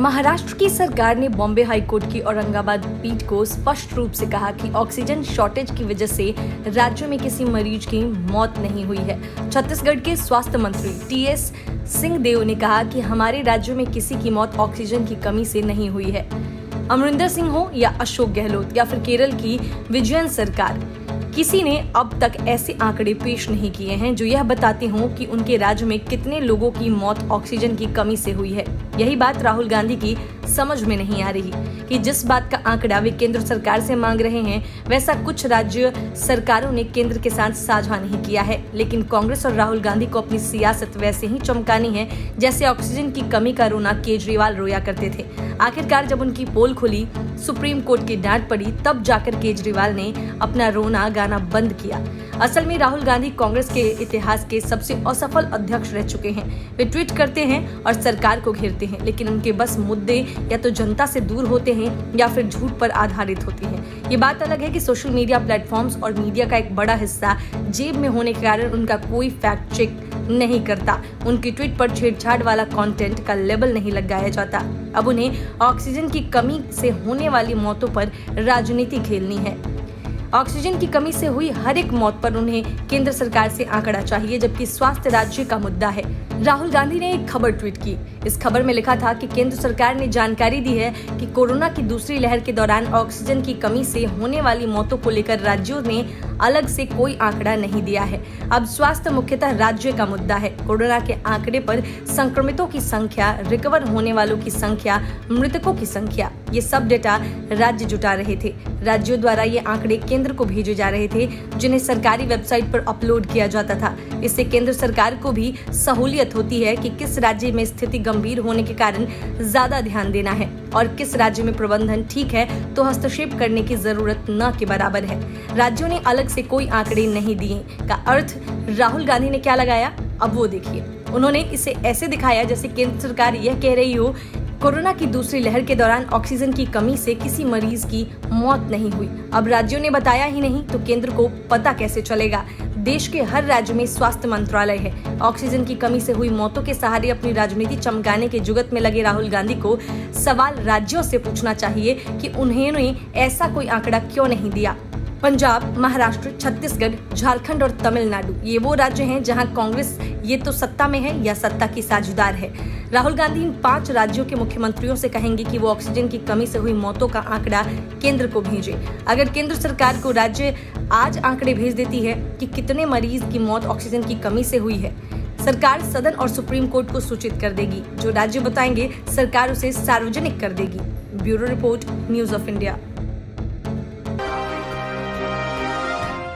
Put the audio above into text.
महाराष्ट्र की सरकार ने बॉम्बे हाईकोर्ट की औरंगाबाद पीठ को स्पष्ट रूप से कहा कि ऑक्सीजन शॉर्टेज की वजह से राज्य में किसी मरीज की मौत नहीं हुई है। छत्तीसगढ़ के स्वास्थ्य मंत्री टीएस सिंहदेव ने कहा कि हमारे राज्य में किसी की मौत ऑक्सीजन की कमी से नहीं हुई है। अमरिंदर सिंह हो या अशोक गहलोत या फिर केरल की विजयन सरकार, किसी ने अब तक ऐसे आंकड़े पेश नहीं किए हैं जो यह बताते हों कि उनके राज्य में कितने लोगों की मौत ऑक्सीजन की कमी से हुई है। यही बात राहुल गांधी की समझ में नहीं आ रही कि जिस बात का आंकड़ा वे केंद्र सरकार से मांग रहे हैं, वैसा कुछ राज्य सरकारों ने केंद्र के साथ साझा नहीं किया है। लेकिन कांग्रेस और राहुल गांधी को अपनी सियासत वैसे ही चमकानी है जैसे ऑक्सीजन की कमी का रोना केजरीवाल रोया करते थे। आखिरकार जब उनकी पोल खुली, सुप्रीम कोर्ट की डांट पड़ी, तब जाकर केजरीवाल ने अपना रोना गाना बंद किया। असल में राहुल गांधी कांग्रेस के इतिहास के सबसे असफल अध्यक्ष रह चुके हैं। वे ट्वीट करते हैं और सरकार को घेरते हैं, लेकिन उनके बस मुद्दे या तो जनता से दूर होते हैं या फिर झूठ पर आधारित होते हैं। ये बात अलग है कि सोशल मीडिया प्लेटफॉर्म्स और मीडिया का एक बड़ा हिस्सा जेब में होने के कारण उनका कोई फैक्ट चेक नहीं करता। उनकी ट्वीट पर छेड़छाड़ वाला कंटेंट का लेबल नहीं लगाया जाता। अब उन्हें ऑक्सीजन की कमी से होने वाली मौतों पर राजनीति खेलनी है। ऑक्सीजन की कमी से हुई हर एक मौत पर उन्हें केंद्र सरकार से आंकड़ा चाहिए, जबकि स्वास्थ्य राज्य का मुद्दा है। राहुल गांधी ने एक खबर ट्वीट की। इस खबर में लिखा था कि केंद्र सरकार ने जानकारी दी है कि कोरोना की दूसरी लहर के दौरान ऑक्सीजन की कमी से होने वाली मौतों को लेकर राज्यों ने अलग से कोई आंकड़ा नहीं दिया है। अब स्वास्थ्य मुख्यतः राज्य का मुद्दा है। कोरोना के आंकड़े पर संक्रमितों की संख्या, रिकवर होने वालों की संख्या, मृतकों की संख्या, ये सब डेटा राज्य जुटा रहे थे। राज्यों द्वारा ये आंकड़े केंद्र को भेजे जा रहे थे, जिन्हें सरकारी वेबसाइट पर अपलोड किया जाता था। इससे केंद्र सरकार को भी सहूलियत होती है कि किस राज्य में स्थिति गंभीर होने के कारण ज्यादा ध्यान देना है और किस राज्य में प्रबंधन ठीक है तो हस्तक्षेप करने की जरूरत न के बराबर है। राज्यों ने अलग से कोई आंकड़े नहीं दिए का अर्थ राहुल गांधी ने क्या लगाया, अब वो देखिए। उन्होंने इसे ऐसे दिखाया जैसे केंद्र सरकार यह कह रही हो कोरोना की दूसरी लहर के दौरान ऑक्सीजन की कमी से किसी मरीज की मौत नहीं हुई। अब राज्यों ने बताया ही नहीं तो केंद्र को पता कैसे चलेगा। देश के हर राज्य में स्वास्थ्य मंत्रालय है। ऑक्सीजन की कमी से हुई मौतों के सहारे अपनी राजनीति चमकाने के जुगत में लगे राहुल गांधी को सवाल राज्यों से पूछना चाहिए कि उन्होंने ऐसा कोई आंकड़ा क्यों नहीं दिया। पंजाब, महाराष्ट्र, छत्तीसगढ़, झारखंड और तमिलनाडु, ये वो राज्य हैं जहां कांग्रेस ये तो सत्ता में है या सत्ता की साझेदार है। राहुल गांधी इन 5 राज्यों के मुख्यमंत्रियों से कहेंगे कि वो ऑक्सीजन की कमी से हुई मौतों का आंकड़ा केंद्र को भेजे। अगर केंद्र सरकार को राज्य आज आंकड़े भेज देती है कि कितने मरीज की मौत ऑक्सीजन की कमी से हुई है, सरकार सदन और सुप्रीम कोर्ट को सूचित कर देगी। जो राज्य बताएंगे सरकार उसे सार्वजनिक कर देगी। Bureau report, news of India.